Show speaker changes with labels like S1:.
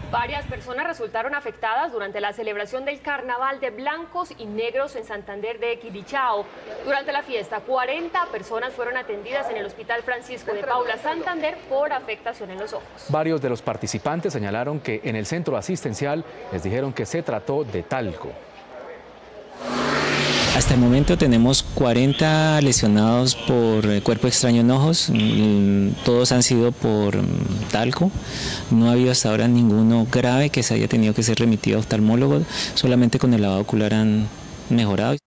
S1: Varias personas resultaron afectadas durante la celebración del Carnaval de Blancos y Negros en Santander de Quilichao. Durante la fiesta, 40 personas fueron atendidas en el Hospital Francisco de Paula, Santander, por afectación en los ojos.
S2: Varios de los participantes señalaron que en el centro asistencial les dijeron que se trató de talco.
S3: Hasta el momento tenemos 40 lesionados por cuerpo extraño en ojos, todos han sido por talco, no ha habido hasta ahora ninguno grave que se haya tenido que ser remitido a oftalmólogo, solamente con el lavado ocular han mejorado.